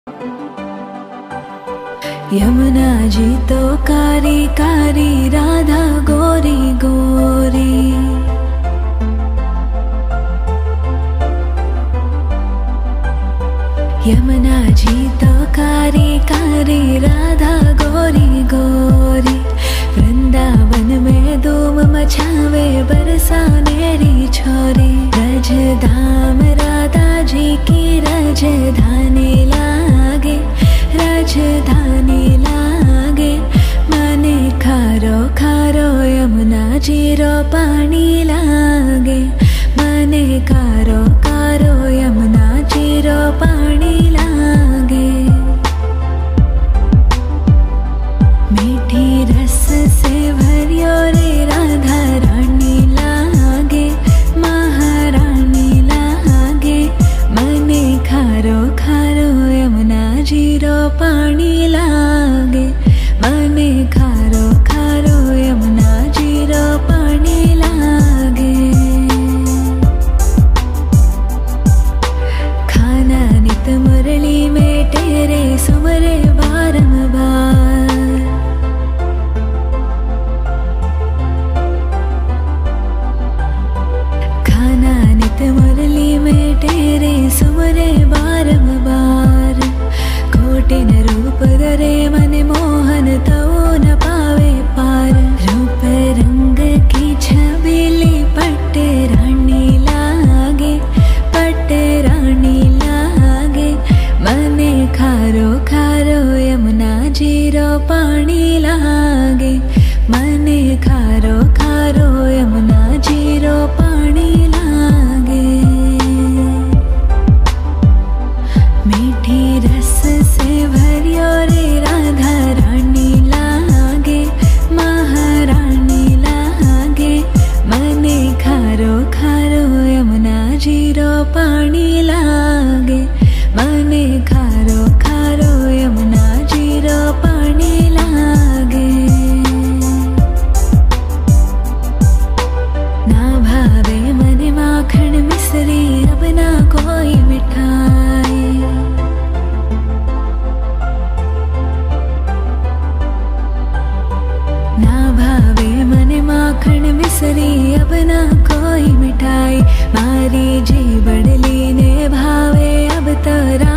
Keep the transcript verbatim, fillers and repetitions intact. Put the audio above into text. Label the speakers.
Speaker 1: यमुना जी तो कारी कारी, राधा गोरी गोरी। यमुना जी तो कारी कारी, राधा गोरी गोरी। वृंदावन में धूम मचावे, बरसानेरी छोरी। रज धाम राधा जी की राजधानी लागे, राजधानी लागे। मने खारो खारो यमुना जी रो पानी लागे। मने खारो खारो यमुना जी रो पानी लागे। मीठी रस से भरियो रे राधा रानी लागे, महारानी लागे। मने खारो खारो यमुना जी रो पानी लागे। मने खारो खारो यमुना जी रो पानी लागे। खाना नित मुरली में तेरे सुमरे बारंबार। खाना नित मुरली में तेरे सुमरे बारंबार। कोटिन रूप धरे मन मोहन तो न पावे पार। रूप रंग की छबीली पट रानी लागे, पट रानी लागे। मने खारो खारो यमुना जी रो पानी लागे। मने खारो खारो यमुना जी रो पानी लागे। मीठी रस से भरियो रे राधा रानी लागे, महारानी लागे। मने खारो खारो यमुना जी रो पानी लागे। मने खारो खारो यमुना जी रो पानी लागे। ना भावे मने माखन मिश्री, अब ना कोई मिठाई। ना भावे मने माखन मिश्री, अब ना कोई मिठाई। मारी जी बड़ली ने भावे अब तो